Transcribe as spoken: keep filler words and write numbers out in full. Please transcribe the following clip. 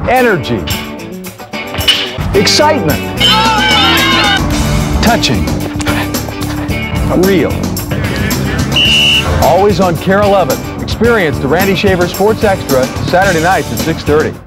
energy, excitement, touching, real. Always on Care eleven. Experience the Randy Shaver Sports Extra Saturday nights at six thirty.